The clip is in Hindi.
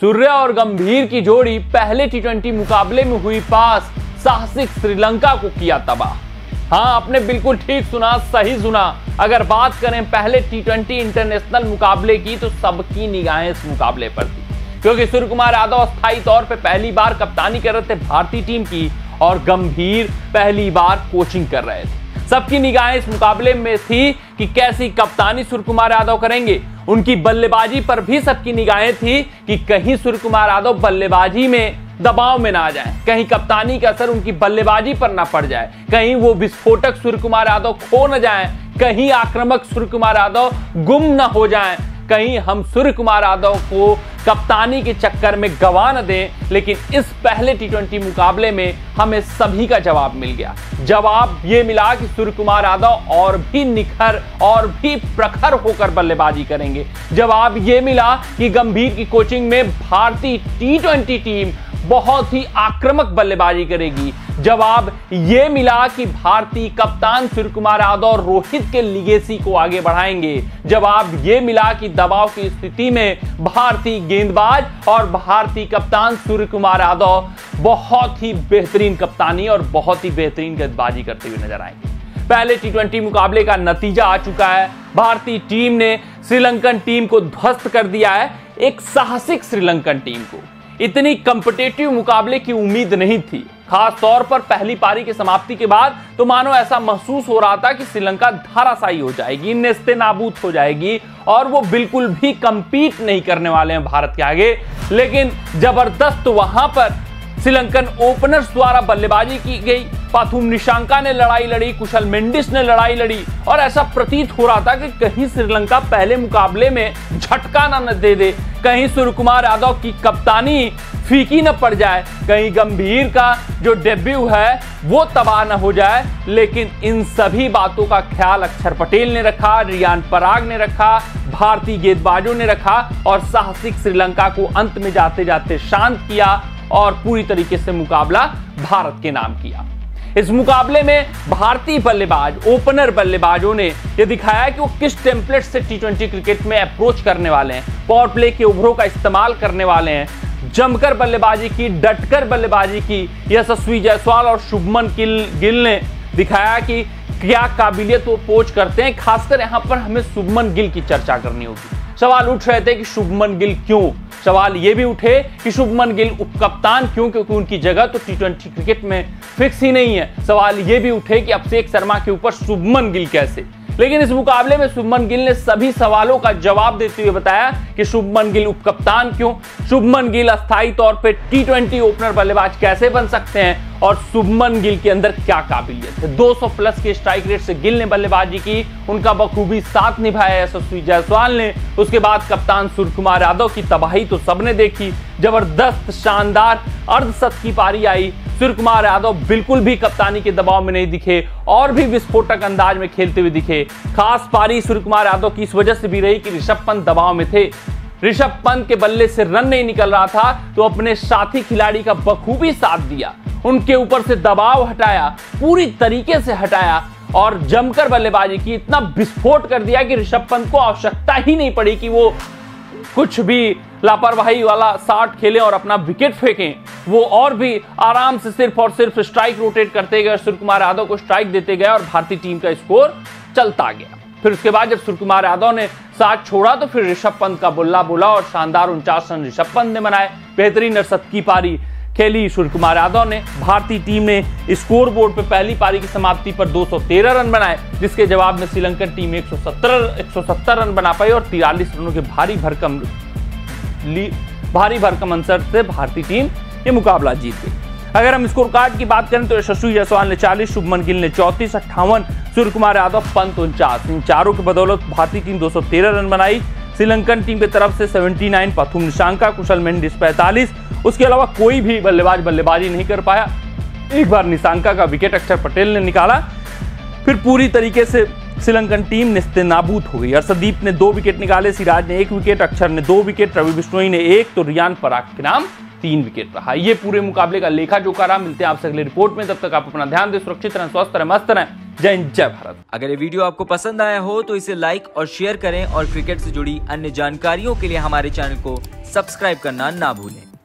सूर्य और गंभीर की जोड़ी पहले टी20 मुकाबले में हुई पास, साहसिक श्रीलंका को किया तबाह। हाँ, आपने बिल्कुल ठीक सुना, सही सुना। अगर बात करें पहले टी20 इंटरनेशनल मुकाबले की तो सबकी निगाहें इस मुकाबले पर थी, क्योंकि सूर्य कुमार यादव अस्थायी तौर पर पहली बार कप्तानी कर रहे थे भारतीय टीम की और गंभीर पहली बार कोचिंग कर रहे थे। सबकी निगाहें इस मुकाबले में थी कि कैसी कप्तानी सूर्य कुमार यादव करेंगे। उनकी बल्लेबाजी पर भी सबकी निगाहें थी कि कहीं सूर्य कुमार यादव बल्लेबाजी में दबाव में ना आ जाए, कहीं कप्तानी का असर उनकी बल्लेबाजी पर ना पड़ जाए, कहीं वो विस्फोटक सूर्य कुमार यादव खो न जाए, कहीं आक्रामक सूर्य कुमार यादव गुम न हो जाए, कहीं हम सूर्य कुमार यादव को कप्तानी के चक्कर में गंवा न दें। लेकिन इस पहले टी20 मुकाबले में हमें सभी का जवाब मिल गया। जवाब ये मिला कि सूर्य कुमार यादव और भी निखर और भी प्रखर होकर बल्लेबाजी करेंगे। जवाब ये मिला कि गंभीर की कोचिंग में भारतीय टी20 टीम बहुत ही आक्रामक बल्लेबाजी करेगी। जवाब ये मिला कि भारतीय कप्तान सूर्य कुमार यादव और रोहित के लिगेसी को आगे बढ़ाएंगे। जवाब ये मिला कि दबाव की स्थिति में भारतीय गेंदबाज और भारतीय कप्तान सूर्य कुमार यादव बहुत ही बेहतरीन कप्तानी और बहुत ही बेहतरीन गेंदबाजी करते हुए नजर आएंगे। पहले टी20 मुकाबले का नतीजा आ चुका है। भारतीय टीम ने श्रीलंकन टीम को ध्वस्त कर दिया है। एक साहसिक श्रीलंकन टीम को इतनी कॉम्पिटिटिव मुकाबले की उम्मीद नहीं थी। खास तौर पर पहली पारी की समाप्ति के बाद तो मानो ऐसा महसूस हो रहा था कि श्रीलंका धराशायी हो जाएगी, नेस्तनाबूद हो जाएगी और वो बिल्कुल भी कंपीट नहीं करने वाले हैं भारत के आगे। लेकिन जबरदस्त वहां पर श्रीलंकन ओपनर्स द्वारा बल्लेबाजी की गई। पाथुम निशांका ने लड़ाई लड़ी, कुशल मेंडिस ने लड़ाई लड़ी और ऐसा प्रतीत हो रहा था कि कहीं श्रीलंका पहले मुकाबले में झटका न दे दे, कहीं सूर्य कुमार यादव की कप्तानी फीकी न पड़ जाए, कहीं गंभीर का जो डेब्यू है वो तबाह न हो जाए। लेकिन इन सभी बातों का ख्याल अक्षर पटेल ने रखा, रियान पराग ने रखा, भारतीय गेंदबाजों ने रखा और साहसिक श्रीलंका को अंत में जाते जाते शांत किया और पूरी तरीके से मुकाबला भारत के नाम किया। इस मुकाबले में भारतीय बल्लेबाज, ओपनर बल्लेबाजों ने यह दिखाया कि वो किस टेम्पलेट से टी20 क्रिकेट में अप्रोच करने वाले हैं, पावर प्ले के ओवरों का इस्तेमाल करने वाले हैं। जमकर बल्लेबाजी की, डटकर बल्लेबाजी की यशस्वी जायसवाल और शुभमन गिल ने दिखाया कि क्या काबिलियत वो पोच करते हैं। खासकर यहां पर हमें शुभमन गिल की चर्चा करनी होगी। सवाल उठ रहे थे कि शुभमन गिल क्यों, सवाल ये भी उठे कि शुभमन गिल उपकप्तान क्यों, क्योंकि उनकी जगह तो टी20 क्रिकेट में फिक्स ही नहीं है। सवाल ये भी उठे कि अभिषेक शर्मा के ऊपर शुभमन गिल कैसे। लेकिन इस मुकाबले में शुभमन गिल ने सभी सवालों का जवाब देते हुए बताया कि शुभमन गिल उपकप्तान क्यों, शुभमन गिल अस्थायी तौर पे टी20 ओपनर बल्लेबाज कैसे बन सकते हैं और शुभमन गिल के अंदर क्या काबिलियत है। 200 प्लस के स्ट्राइक रेट से गिल ने बल्लेबाजी की, उनका बखूबी साथ निभाया यशस्वी जायसवाल ने। उसके बाद कप्तान सूर्य कुमार यादव की तबाही तो सबने देखी। जबरदस्त शानदार अर्धशतकी पारी आई। सूर्य कुमार यादव बिल्कुल भी कप्तानी के दबाव में नहीं दिखे और भी विस्फोटक अंदाज में खेलते हुए दिखे। खास पारी सूर्य कुमार यादव की इस वजह से भी रही कि ऋषभ पंत दबाव में थे। ऋषभ पंत के बल्ले से रन नहीं निकल रहा था तो अपने साथी खिलाड़ी का बखूबी साथ दिया, उनके ऊपर से दबाव हटाया, पूरी तरीके से हटाया और जमकर बल्लेबाजी की। इतना विस्फोट कर दिया कि ऋषभ पंत को आवश्यकता ही नहीं पड़ी कि वो कुछ भी लापरवाही वाला शॉट खेलें और अपना विकेट फेंकें। वो और भी आराम से सिर्फ और सिर्फ स्ट्राइक रोटेट करते गए, सूर्य कुमार यादव को स्ट्राइक देते गए और भारतीय टीम का स्कोर चलता गया। फिर उसके बाद जब सूर्य कुमार यादव ने साथ छोड़ा तो फिर ऋषभ पंत का बुल्ला बोला और शानदार 49 रन ऋषभ पंत ने बनाए। बेहतरीन अर्धशतकी पारी खेली सूर्य कुमार यादव ने। भारतीय टीम ने स्कोर बोर्ड पर पहली पारी की समाप्ति पर 213 रन बनाए, जिसके जवाब में श्रीलंकन टीम 170 रन बना पाई और 43 रनों के भारी भरकम अंतर से भारतीय टीम ये मुकाबला जीत गई। अगर हम स्कोर कार्ड की बात करें तो यशस्वी जायसवाल ने 40, शुभमन गिल ने 34, 58, सूर्य कुमार यादव, पंत 49। इन चारों की बदौलत भारतीय टीम 213 रन बनाई। श्रीलंकन टीम की तरफ से 79 पाथुम निशांका, कुशल मेंडिस 45। उसके अलावा कोई भी बल्लेबाज बल्लेबाजी नहीं कर पाया। एक बार निशांका का विकेट अक्षर पटेल ने निकाला, फिर पूरी तरीके से श्रीलंकन टीम नेस्तनाबूद हो गई। अर्शदीप ने 2 विकेट निकाले, सिराज ने 1 विकेट, अक्षर ने 2 विकेट, रवि बिश्नोई ने 1 तो रियान पराग के नाम 3 विकेट रहा। ये पूरे मुकाबले का लेखा जोखा रहा। मिलते हैं आपसे अगली रिपोर्ट में, तब तक आप अपना ध्यान दें, सुरक्षित रहें, स्वस्थ रहें, मस्त रहें। जय हिंद, जय भारत। अगर ये वीडियो आपको पसंद आया हो तो इसे लाइक और शेयर करें और क्रिकेट से जुड़ी अन्य जानकारियों के लिए हमारे चैनल को सब्सक्राइब करना ना भूलें।